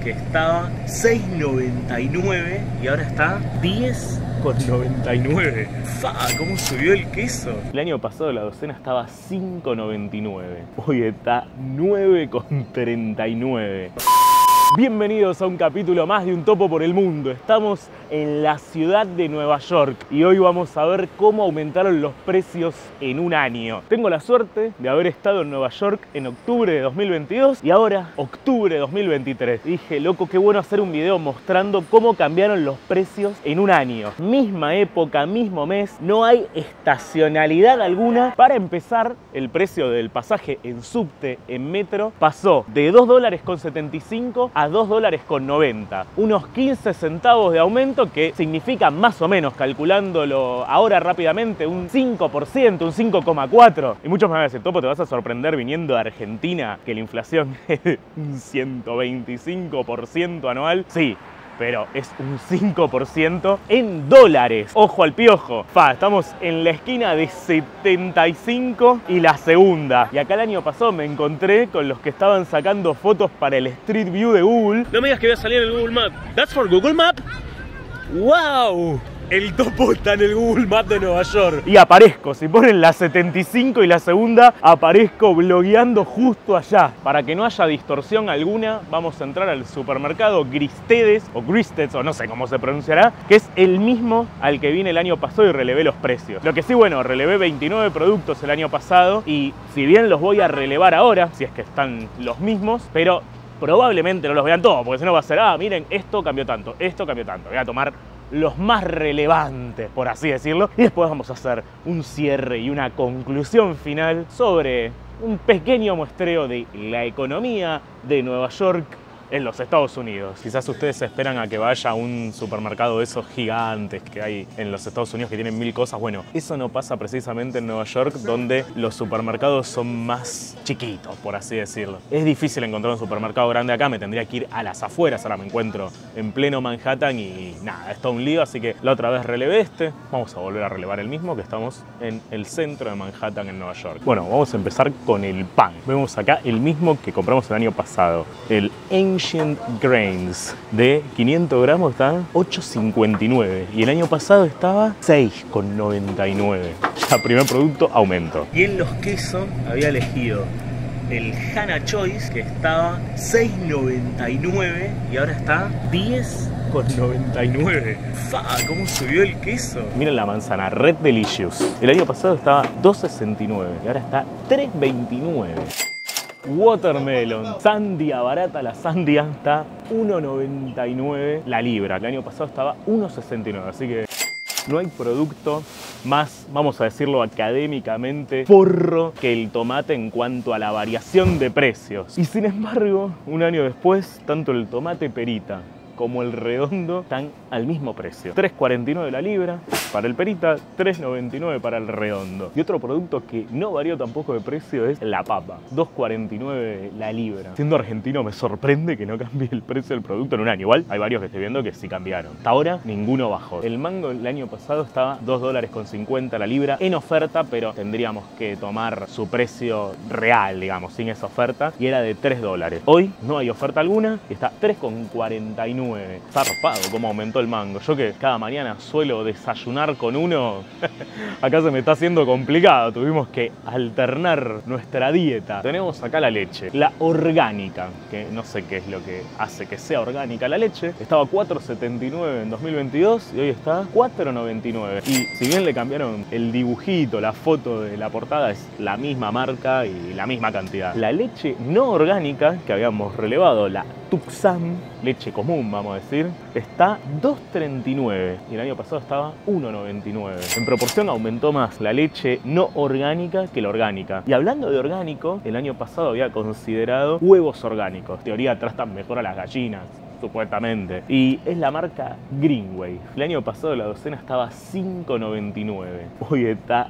que estaba 6,99 y ahora está 10,99. ¡Fa! ¿Cómo subió el queso? El año pasado la docena estaba 5,99. Hoy está 9,39. Bienvenidos a un capítulo más de Un Topo por el Mundo. Estamos en la ciudad de Nueva York y hoy vamos a ver cómo aumentaron los precios en un año. Tengo la suerte de haber estado en Nueva York en octubre de 2022 y ahora octubre de 2023. Dije, loco, qué bueno hacer un video mostrando cómo cambiaron los precios en un año. Misma época, mismo mes, no hay estacionalidad alguna. Para empezar, el precio del pasaje en subte, en metro, pasó de $2,75 a $2,90. Unos 15 centavos de aumento que significa más o menos, calculándolo ahora rápidamente, un 5%, un 5,4%. Y muchos me van a decir, Topo, te vas a sorprender viniendo de Argentina que la inflación es un 125% anual. Sí, pero es un 5% en dólares. Ojo al piojo. Estamos en la esquina de 75 y la segunda. Y acá el año pasado me encontré con los que estaban sacando fotos para el Street View de Google. No me digas que voy a salir en el Google Maps. ¿That's for Google Maps? ¡Wow! El Topo está en el Google Maps de Nueva York. Y aparezco, si ponen la 75 y la segunda, aparezco blogueando justo allá. Para que no haya distorsión alguna, vamos a entrar al supermercado Gristedes, o Gristeds, o no sé cómo se pronunciará, que es el mismo al que vine el año pasado y relevé los precios. Lo que sí, bueno, relevé 29 productos el año pasado y si bien los voy a relevar ahora, si es que están los mismos, pero probablemente no los vean todos, porque si no va a ser, miren, esto cambió tanto, esto cambió tanto. Voy a tomar los más relevantes, por así decirlo, y después vamos a hacer un cierre y una conclusión final sobre un pequeño muestreo de la economía de Nueva York en los Estados Unidos. Quizás ustedes esperan a que vaya a un supermercado de esos gigantes que hay en los Estados Unidos que tienen 1000 cosas. Bueno, eso no pasa precisamente en Nueva York, donde los supermercados son más chiquitos, por así decirlo. Es difícil encontrar un supermercado grande acá, me tendría que ir a las afueras. Ahora me encuentro en pleno Manhattan y nada, es todo un lío, así que la otra vez relevé este. Vamos a volver a relevar el mismo, que estamos en el centro de Manhattan, en Nueva York. Bueno, vamos a empezar con el pan. Vemos acá el mismo que compramos el año pasado, el Ancient Grains de 500 gramos, está 8,59 y el año pasado estaba 6,99. Ya, primer producto, aumento. Y en los quesos había elegido el Hannah Choice, que estaba 6,99 y ahora está 10,99. ¿Cómo subió el queso? Miren la manzana, Red Delicious. El año pasado estaba 2,69 y ahora está 3,29. Watermelon, sandia barata, la sandia está 1,99 la libra. El año pasado estaba 1,69, así que no hay producto más, vamos a decirlo académicamente, forro que el tomate en cuanto a la variación de precios. Y sin embargo, un año después, tanto el tomate perita como el redondo están al mismo precio. 3,49 la libra para el perita, 3,99 para el redondo. Y otro producto que no varió tampoco de precio es la papa, 2,49 la libra. Siendo argentino me sorprende que no cambie el precio del producto en un año. Igual hay varios que estoy viendo que sí cambiaron. Hasta ahora ninguno bajó. El mango el año pasado estaba $2,50 la libra en oferta, pero tendríamos que tomar su precio real, digamos, sin esa oferta, y era de $3. Hoy no hay oferta alguna y está 3,49. Zarpado cómo aumentó el mango. Yo que cada mañana suelo desayunar con uno, acá se me está haciendo complicado. Tuvimos que alternar nuestra dieta. Tenemos acá la leche, la orgánica, que no sé qué es lo que hace que sea orgánica la leche. Estaba 4,79 en 2022 y hoy está 4,99. Y si bien le cambiaron el dibujito, la foto de la portada, es la misma marca y la misma cantidad. La leche no orgánica que habíamos relevado, la Tuxam, leche común vamos a decir, está 2,39 y el año pasado estaba 1,99. En proporción aumentó más la leche no orgánica que la orgánica. Y hablando de orgánico, el año pasado había considerado huevos orgánicos. En teoría tratan mejor a las gallinas supuestamente. Y es la marca Greenway. El año pasado la docena estaba 5,99. Hoy está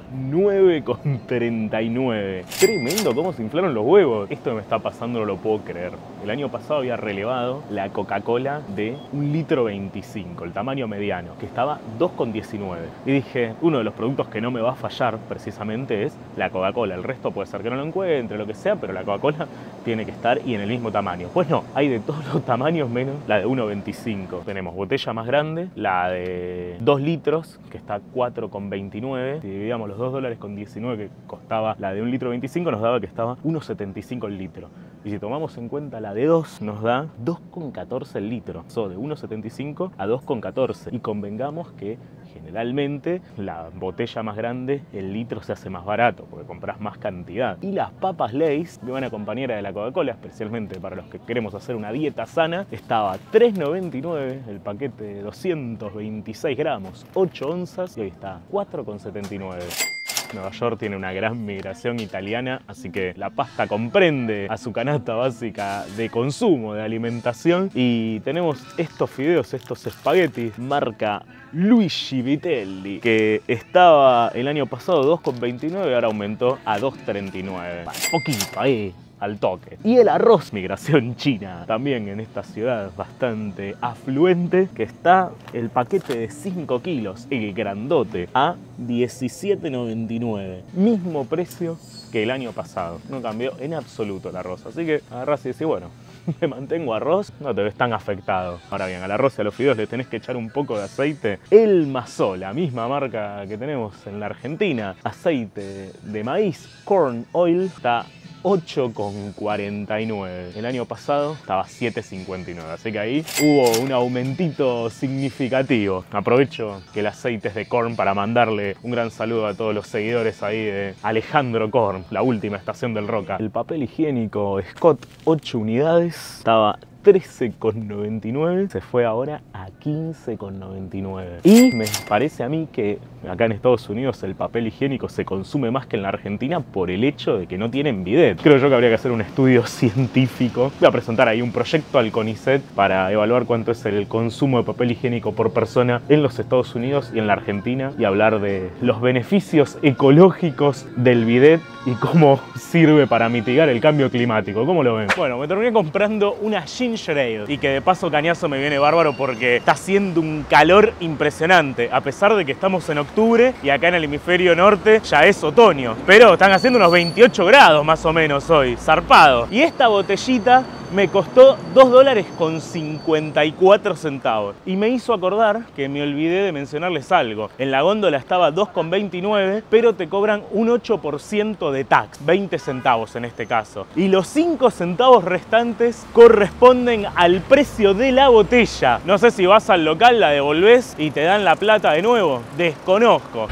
9,39. Tremendo cómo se inflaron los huevos. Esto me está pasando, no lo puedo creer. El año pasado había relevado la Coca-Cola de 1,25 litro, el tamaño mediano, que estaba 2,19. Y dije, uno de los productos que no me va a fallar precisamente es la Coca-Cola. El resto puede ser que no lo encuentre, lo que sea, pero la Coca-Cola tiene que estar y en el mismo tamaño. Pues no, hay de todos los tamaños menos la de 1,25. Tenemos botella más grande, la de 2 litros, que está 4,29. Si dividíamos los $2,19 que costaba la de 1,25 litro, nos daba que estaba 1,75 el litro. Y si tomamos en cuenta la de 2, nos da 2,14 el litro. So, de 1,75 a 2,14. Y convengamos que generalmente la botella más grande, el litro se hace más barato porque compras más cantidad. Y las papas Lay's, buena compañera de la Coca-Cola, especialmente para los que queremos hacer una dieta sana, estaba $3,99 el paquete de 226 gramos, 8 onzas, y hoy está $4,79. Nueva York tiene una gran migración italiana, así que la pasta comprende a su canasta básica de consumo, de alimentación. Y tenemos estos fideos, estos espaguetis, marca Luigi Vitelli, que estaba el año pasado 2,29 y ahora aumentó a 2,39. Poquito, al toque. Y el arroz, migración china, también en esta ciudad bastante afluente, que está el paquete de 5 kilos, el grandote, a $17,99. Mismo precio que el año pasado. No cambió en absoluto el arroz. Así que agarrás y decís, bueno, me mantengo arroz, no te ves tan afectado. Ahora bien, al arroz y a los fideos le tenés que echar un poco de aceite. El Mazol, la misma marca que tenemos en la Argentina, aceite de maíz, corn oil, está 8,49. El año pasado estaba 7,59, así que ahí hubo un aumentito significativo. Aprovecho que el aceite es de Korn para mandarle un gran saludo a todos los seguidores ahí de Alejandro Korn, la última estación del Roca. El papel higiénico Scott, 8 unidades, estaba 13,99, se fue ahora a 15,99. Y me parece a mí que acá en Estados Unidos el papel higiénico se consume más que en la Argentina por el hecho de que no tienen bidet. Creo yo que habría que hacer un estudio científico. Voy a presentar ahí un proyecto al CONICET para evaluar cuánto es el consumo de papel higiénico por persona en los Estados Unidos y en la Argentina, y hablar de los beneficios ecológicos del bidet y cómo sirve para mitigar el cambio climático. ¿Cómo lo ven? Bueno, me terminé comprando una ginger ale, y que de paso cañazo me viene bárbaro porque está haciendo un calor impresionante, a pesar de que estamos en octubre y acá en el hemisferio norte ya es otoño, pero están haciendo unos 28 grados más o menos hoy, zarpado. Y esta botellita me costó $2,54 y me hizo acordar que me olvidé de mencionarles algo. En la góndola estaba 2,29, pero te cobran un 8% de tax, 20 centavos en este caso. Y los 5 centavos restantes corresponden al precio de la botella. No sé si vas al local, la devolvés y te dan la plata de nuevo. Desconozco.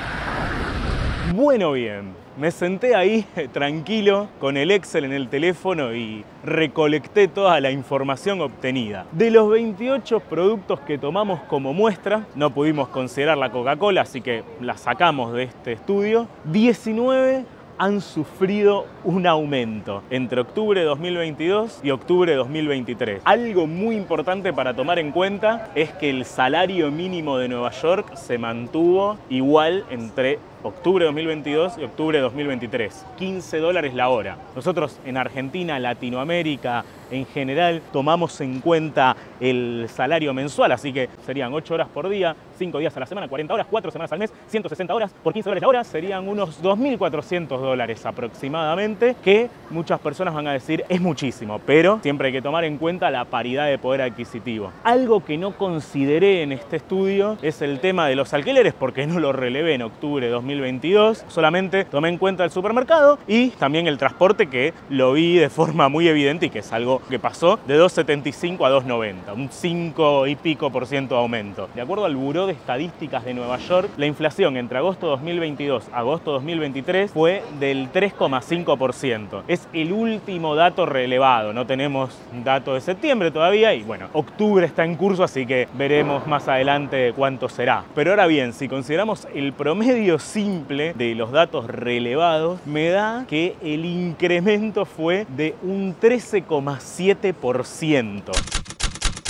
Bueno, bien. Me senté ahí tranquilo con el Excel en el teléfono y recolecté toda la información obtenida. De los 28 productos que tomamos como muestra, no pudimos considerar la Coca-Cola, así que la sacamos de este estudio. 19 han sufrido un aumento entre octubre de 2022 y octubre de 2023. Algo muy importante para tomar en cuenta es que el salario mínimo de Nueva York se mantuvo igual entre octubre de 2022 y octubre de 2023, $15 la hora. Nosotros en Argentina, Latinoamérica, en general, tomamos en cuenta el salario mensual, así que serían 8 horas por día, 5 días a la semana, 40 horas, 4 semanas al mes, 160 horas por $15 la hora, serían unos $2,400 aproximadamente, que muchas personas van a decir es muchísimo, pero siempre hay que tomar en cuenta la paridad de poder adquisitivo. Algo que no consideré en este estudio es el tema de los alquileres, porque no lo relevé en octubre de 2022, solamente tomé en cuenta el supermercado y también el transporte, que lo vi de forma muy evidente y que es algo que pasó de 2,75 a 2,90, un 5 y pico % de aumento. De acuerdo al Buró de Estadísticas de Nueva York, la inflación entre agosto de 2022 a agosto de 2023 fue del 3,5%. Es el último dato relevado, no tenemos dato de septiembre todavía y bueno, octubre está en curso, así que veremos más adelante cuánto será. Pero ahora bien, si consideramos el promedio simple de los datos relevados, me da que el incremento fue de un 13,7%.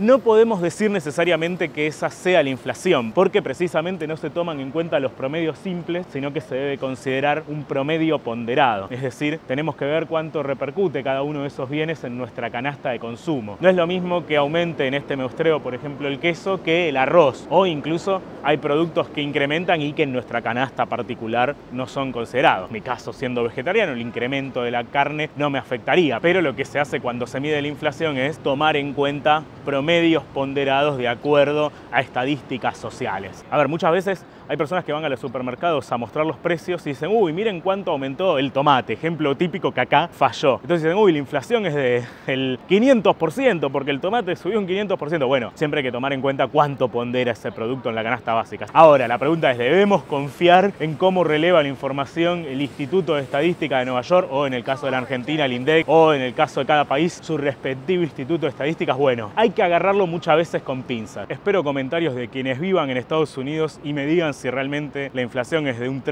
no podemos decir necesariamente que esa sea la inflación, porque precisamente no se toman en cuenta los promedios simples, sino que se debe considerar un promedio ponderado. Es decir, tenemos que ver cuánto repercute cada uno de esos bienes en nuestra canasta de consumo. No es lo mismo que aumente en este muestreo, por ejemplo, el queso que el arroz, o incluso hay productos que incrementan y que en nuestra canasta particular no son considerados. En mi caso, siendo vegetariano, el incremento de la carne no me afectaría, pero lo que se hace cuando se mide la inflación es tomar en cuenta promedios ponderados de acuerdo a estadísticas sociales. A ver, muchas veces hay personas que van a los supermercados a mostrar los precios y dicen, uy, miren cuánto aumentó el tomate, ejemplo típico que acá falló. Entonces dicen, uy, la inflación es del 500% porque el tomate subió un 500%. Bueno, siempre hay que tomar en cuenta cuánto pondera ese producto en la canasta básica. Ahora, la pregunta es, ¿debemos confiar en cómo releva la información el Instituto de Estadística de Nueva York, o en el caso de la Argentina, el INDEC, o en el caso de cada país, su respectivo Instituto de Estadísticas? Bueno, hay que agarrarlo muchas veces con pinzas. Espero comentarios de quienes vivan en Estados Unidos y me digan si realmente la inflación es de un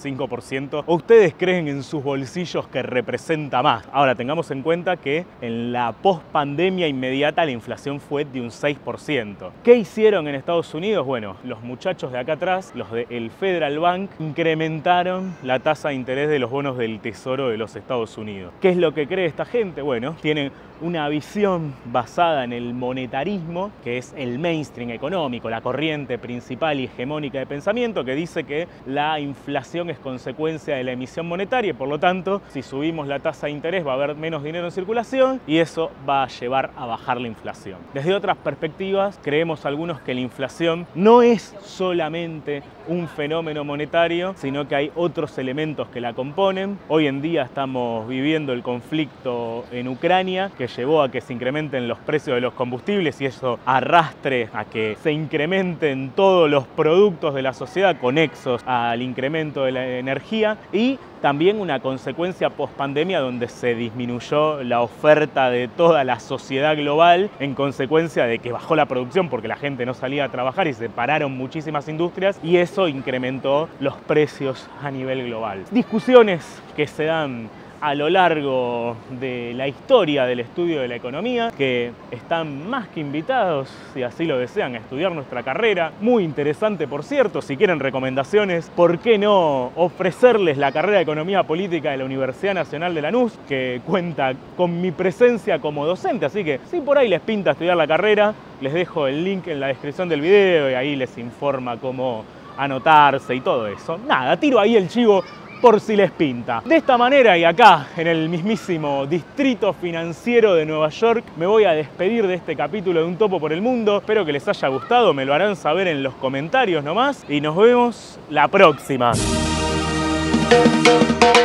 3,5% o ustedes creen en sus bolsillos que representa más. Ahora, tengamos en cuenta que en la post-pandemia inmediata la inflación fue de un 6%. ¿Qué hicieron en Estados Unidos? Bueno, los muchachos de acá atrás, los del Federal Bank, incrementaron la tasa de interés de los bonos del Tesoro de los Estados Unidos. ¿Qué es lo que cree esta gente? Bueno, tienen una visión basada en el monetarismo, que es el mainstream económico, la corriente principal y hegemónica de pensamiento, que dice que la inflación es consecuencia de la emisión monetaria y por lo tanto, si subimos la tasa de interés va a haber menos dinero en circulación y eso va a llevar a bajar la inflación. Desde otras perspectivas, creemos algunos que la inflación no es solamente un fenómeno monetario, sino que hay otros elementos que la componen. Hoy en día estamos viviendo el conflicto en Ucrania, que llevó a que se incrementen los precios de los combustibles y eso arrastre a que se incrementen todos los productos de la sociedad conexos al incremento de la energía, y también una consecuencia post-pandemia donde se disminuyó la oferta de toda la sociedad global en consecuencia de que bajó la producción porque la gente no salía a trabajar y se pararon muchísimas industrias y eso incrementó los precios a nivel global. Discusiones que se dan a lo largo de la historia del estudio de la economía, que están más que invitados, si así lo desean, a estudiar nuestra carrera. Muy interesante, por cierto. Si quieren recomendaciones, ¿por qué no ofrecerles la carrera de Economía Política de la Universidad Nacional de Lanús, que cuenta con mi presencia como docente? Así que si por ahí les pinta estudiar la carrera, les dejo el link en la descripción del video y ahí les informa cómo anotarse y todo eso. Nada, tiro ahí el chivo por si les pinta. De esta manera y acá, en el mismísimo Distrito Financiero de Nueva York, me voy a despedir de este capítulo de Un Topo por el Mundo. Espero que les haya gustado, me lo harán saber en los comentarios nomás y nos vemos la próxima.